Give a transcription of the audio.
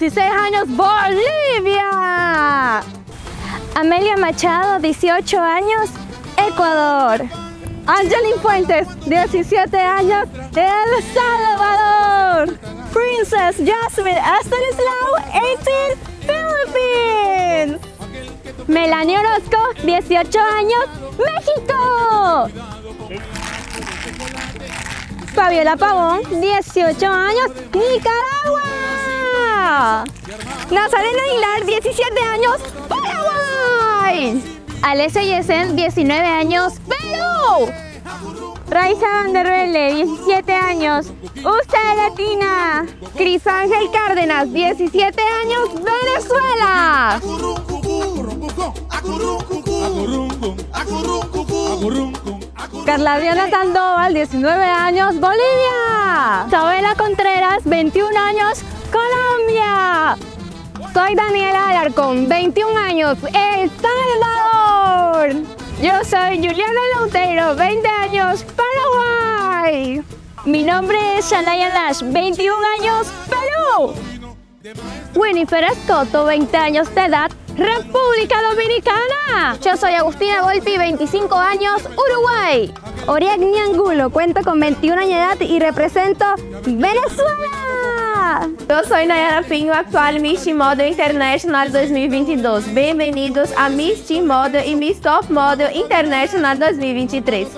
16 años, Bolivia. Amelia Machado, 18 años, Ecuador. Angelin Fuentes, 17 años, El Salvador. Princess Jasmine Estanislao, 18, Philippines. Melanie Orozco, 18 años, México. Fabiola Pavón, 18 años, Nicaragua. Nazarena Aguilar, 17 años, Paraguay. Alessia Yesen, 19 años, Perú. Raiza Vandervelde, 17 años, USA Latina. Cris Ángel Cárdenas, 17 años, Venezuela. Carla Adriana Sandoval, 19 años, Bolivia. Isabela Contreras, 21 años, Colombia. Soy Daniela Alarcón, 21 años, El Salvador. Yo soy Juliana Lauteiro, 20 años, Paraguay. Mi nombre es Shanaya Nash, 21 años, Perú. Winifred Escoto, 20 años de edad, República Dominicana. Yo soy Agustina Volpi, 25 años, Uruguay. Oriagni Angulo, cuento con 21 años de edad y represento Venezuela. Eu sou Nayara Pinho, actual Miss Teen Model International 2022. Bem-vindos a Miss Teen Model e Miss Top Model International 2023.